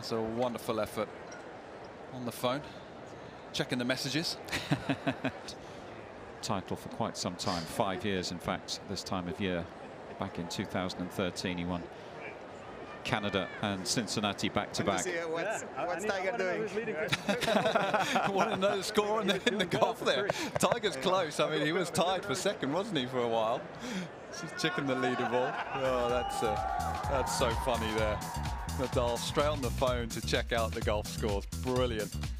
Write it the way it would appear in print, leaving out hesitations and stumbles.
That's a wonderful effort on the phone, checking the messages. Title for quite some time, 5 years in fact, this time of year. Back in 2013 he won Canada and Cincinnati back to back. What's Tiger doing? I want to know the score in the golf there. Tiger's close. I mean, he was tied for second, wasn't he, for a while? She's checking the leaderboard. Oh, that's so funny there. Nadal straight on the phone to check out the golf scores. Brilliant.